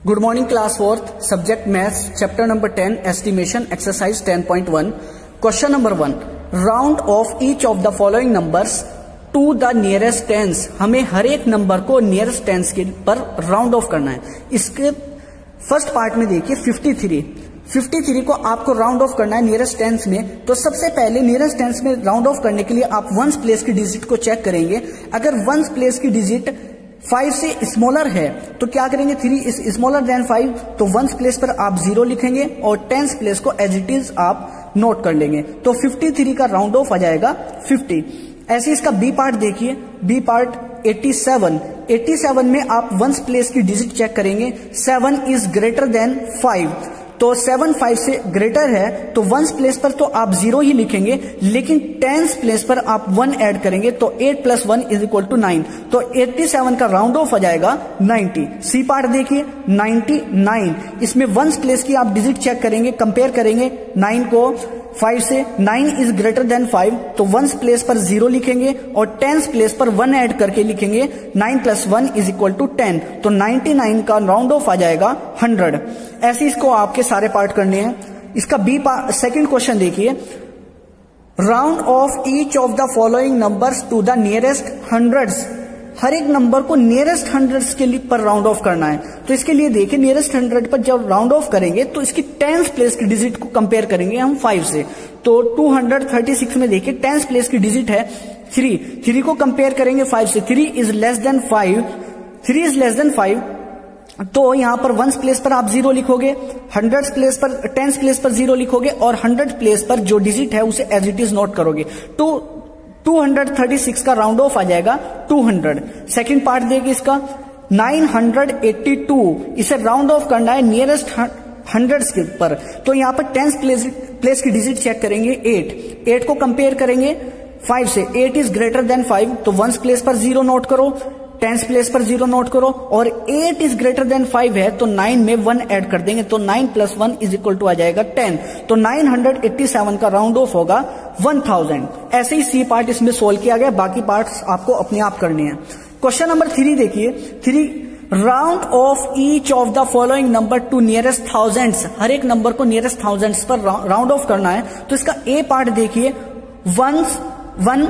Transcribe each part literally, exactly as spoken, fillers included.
Good morning class fourth subject maths chapter number ten estimation exercise ten point one question number one round off each of the following numbers to the nearest tens. हमें हर एक number को nearest tense के पर round off करना है। इसके first part में देखिए फिफ्टी थ्री फिफ्टी थ्री को आपको राउंड ऑफ करना है नियरेस्ट टेंस में। तो सबसे पहले नियरेस्ट टेंस में राउंड ऑफ करने के लिए आप वंस प्लेस की डिजिट को चेक करेंगे। अगर वंस प्लेस की डिजिट फाइव से स्मॉलर है तो क्या करेंगे, three is smaller than five, तो वंस प्लेस पर आप जीरो लिखेंगे और टेंस प्लेस को एज इट इज आप नोट कर लेंगे। तो फिफ्टी थ्री का राउंड ऑफ आ जाएगा फिफ्टी। ऐसे इसका बी पार्ट देखिए, B part eighty seven eighty seven में आप वंस प्लेस की डिजिट चेक करेंगे। Seven is greater than five, तो सेवन फाइव से ग्रेटर है तो वंस प्लेस पर तो आप जीरो ही लिखेंगे, लेकिन टेंस प्लेस पर आप वन ऐड करेंगे तो eight plus one is equal to nine, तो एटी सेवन का राउंड ऑफ आ जाएगा नाइन्टी। सी पार्ट देखिए नाइन्टी नाइन, इसमें वंस प्लेस की आप डिजिट चेक करेंगे, कंपेयर करेंगे नाइन को फाइव से। Nine is greater than five, तो वंस प्लेस पर जीरो लिखेंगे और टेंस प्लेस पर वन ऐड करके लिखेंगे nine plus one is equal to ten, तो नाइन्टी नाइन का राउंड ऑफ आ जाएगा हंड्रेड। ऐसे इसको आपके सारे पार्ट करने हैं। इसका बी सेकंड क्वेश्चन देखिए, round off each of the following numbers to the nearest hundreds. हर एक नंबर को नियरेस्ट हंड्रेड्स के लिए पर राउंड ऑफ करना है। तो इसके लिए देखिए नियरेस्ट हंड्रेड पर जब राउंड ऑफ करेंगे तो इसकी टेंस प्लेस की डिजिट को कंपेयर करेंगे हम फाइव से। तो टू हंड्रेड थर्टी सिक्स में देखिए टेंस प्लेस की डिजिट है थ्री, थ्री को कंपेयर करेंगे फाइव से। Three is less than five, three is less than five, तो यहां पर वंस प्लेस पर आप जीरो लिखोगे, हंड्रेड प्लेस पर टेंस प्लेस पर जीरो लिखोगे और हंड्रेड प्लेस पर जो डिजिट है उसे एज इट इज नोट करोगे। तो टू हंड्रेड थर्टी सिक्स का राउंड ऑफ आ जाएगा टू हंड्रेड। सेकंड पार्ट देखिए इसका नाइन हंड्रेड एट्टी टू, इसे राउंड ऑफ करना है नियरेस्ट हंड्रेड्स के पर। तो यहां पर टेंस प्लेस प्लेस की डिजिट चेक करेंगे एट, एट को कंपेयर करेंगे फाइव से। Eight is greater than five, तो वंस प्लेस पर जीरो नोट करो, टेंस प्लेस पर जीरो नोट करो, और eight is greater than five है तो नाइन में वन ऐड कर देंगे, तो nine plus one is equal to आ जाएगा टेन। तो नाइन हंड्रेड एट्टी सेवन का राउंड ऑफ होगा वन थाउजेंड। ऐसे ही सी पार्ट इसमें सोल्व किया गया, बाकी पार्ट्स आपको अपने आप करने हैं। क्वेश्चन नंबर थ्री देखिए, three round off each of the following number to nearest thousands. हर एक नंबर को नियरेस्ट थाउजेंड्स पर राउंड ऑफ करना है। तो इसका ए पार्ट देखिए ones one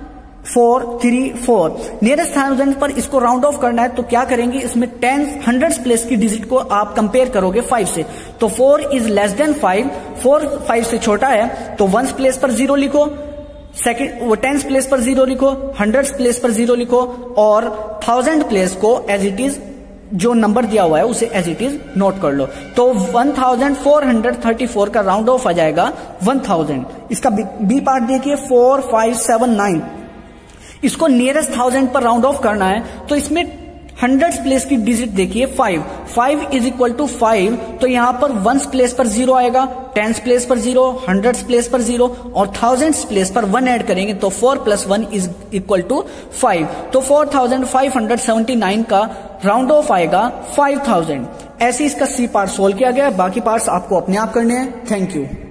four three four, nearest thousand पर इसको राउंड ऑफ करना है। तो क्या करेंगे, इसमें टेन हंड्रेड्स प्लेस की डिजिट को आप कंपेयर करोगे फाइव से। तो four is less than five, four five से छोटा है तो वंस प्लेस पर जीरो लिखो, सेकंड वो टेंस प्लेस पर जीरो लिखो, हंड्रेड्स प्लेस पर जीरो लिखो और थाउजेंड प्लेस को एज इट इज जो नंबर दिया हुआ है उसे एज इट इज नोट कर लो। तो one thousand four hundred thirty four का राउंड ऑफ आ जाएगा वन थाउजेंड। इसका बी पार्ट देखिए फोर फाइव सेवन नाइन, इसको नियरेस्ट थाउजेंड पर राउंड ऑफ करना है। तो इसमें हंड्रेड्स प्लेस की डिजिट देखिए five, five is equal to five, तो यहां पर वंस प्लेस पर जीरो आएगा, टेंस प्लेस पर जीरो, हंड्रेड्स प्लेस पर जीरो और थाउजेंड्स प्लेस पर वन ऐड करेंगे तो four plus one is equal to five. तो four thousand five hundred seventy nine का राउंड ऑफ आएगा फाइव थाउजेंड। ऐसे इसका सी पार्ट सोल्व किया गया, बाकी पार्ट्स आपको अपने आप करने हैं। Thank you.